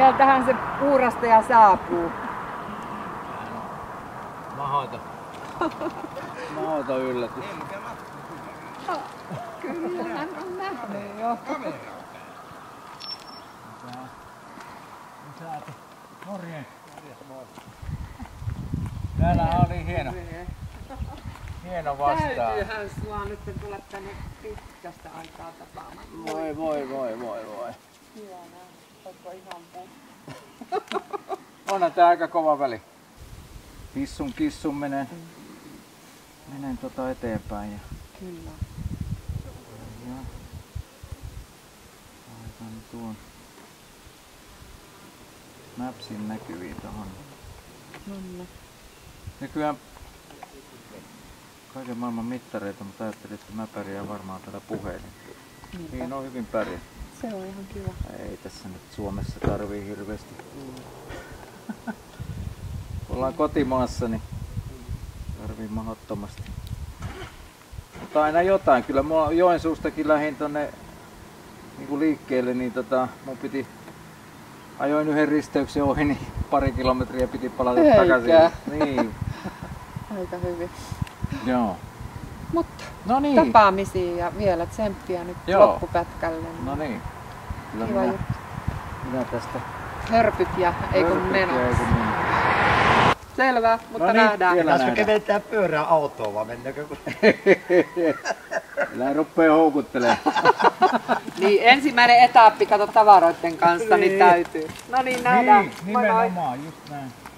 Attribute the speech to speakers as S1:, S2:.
S1: Sieltähän se puurastaja saapuu.
S2: Mahdoton yllätys.
S1: Kyllä hän on nähnyt jo.
S2: Morjens. Täällä oli hieno vastaan.
S1: Täytyyhän sua nyt tulla tänne pitkästä aikaa tapaamaan.
S2: Voi.
S1: Hienoa. Ootko ihan puhuttu?
S2: Onhan tää aika kova väli. Kissun menen eteenpäin. Ja...
S1: Kyllä.
S2: Ja... Laitan tuon Mapsin näkyviin tohon.
S1: Nonne.
S2: Nykyään kaiken maailman mittareita, mutta ajattelin, että mä pärjään varmaan tällä puheella. Niin on hyvin pärjää.
S1: Se on ihan kiva.
S2: Ei tässä nyt Suomessa tarvii hirveästi. Ollaan kotimaassa, niin tarvii mahdottomasti. Mutta aina jotain. Kyllä mua Joensuustakin lähdin tonne niin liikkeelle, niin mun piti ajoin yhden risteyksen ohi, niin pari kilometriä piti palata takaisin. Niin.
S1: Aika hyvin.
S2: Joo.
S1: Mutta
S2: no niin.
S1: tapaamisiin ja vielä tsemppiä nyt loppupätkälle.
S2: No niin. Kyllä
S1: kiva juttu.
S2: Minä tästä
S1: hörpyt ja ei kun meno. Selvä, mutta nähdään.
S3: Pitäisikö keventää pyörää autoon vai mennäkö?
S2: Älä rupee houkuttelemaan.
S1: Niin, ensimmäinen etappi, kato tavaroiden kanssa, niin täytyy. No niin, nähdään.
S2: Niin, nimenomaan, just näin.